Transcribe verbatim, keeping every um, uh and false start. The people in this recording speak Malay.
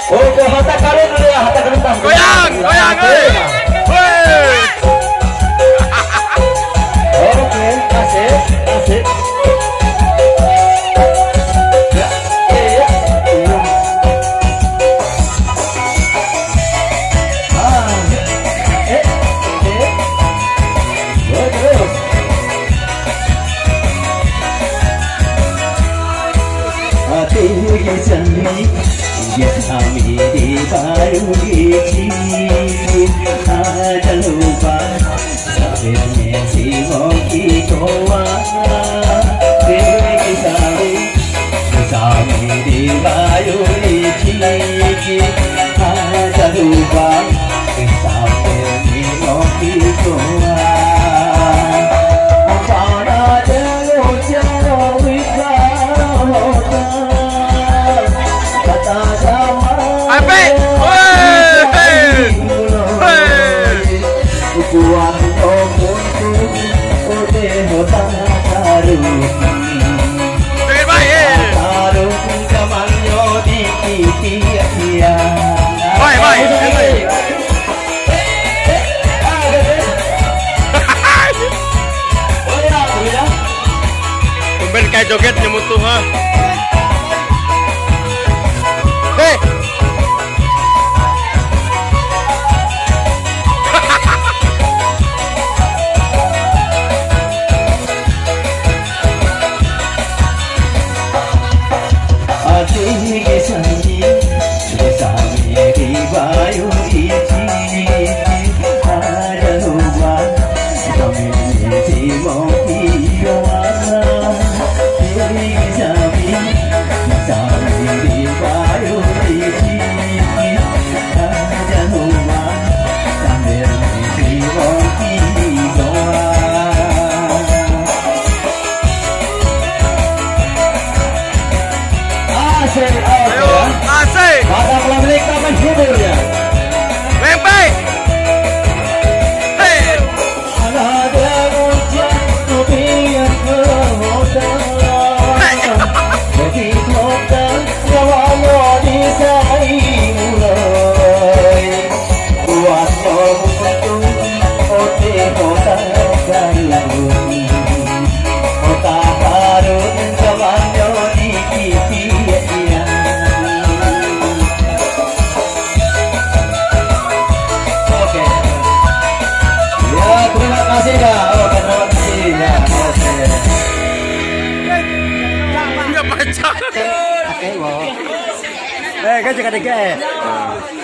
Oke, harta karun dulu ya, harta karun. Goyang, goyang, eh. Woi. Oke, asik, asik. Ya, iya, iya. Ah, eh, eh. Terus. Hati seni, ya kami di baru ini. Ada lupa. Sabirnya si moki kowa Dewi sari Sami di bayu liciki Ada lupa Sabirnya moki kowa Para jauh jauh wikahota Kata sama Apik. Kuat omonku ode hotan karung Dengar baik. karung kamanyo di titia Baik, baik, baik. Tumben kayak joget nyemut tuh ha. Hei. Hati kesani Sesami di bayu iji Ada lupa Kami di moki yowana Dewi kesami Sesami di bayu iji Ada lupa Kami di moki yowana Asik, Ayo, asik. pada pemilik taman hibur ya. Baik. Hei. Ada hujan yang kehotan, jadi hotan nyawa di sari mulai. Buat membantu ote hotan karun, hotan karun kawanyo di pipi. Terima kasih ya. Oh, terima kasih ya. Enggak baca. Oke, wow. Eh, kan jaga dege.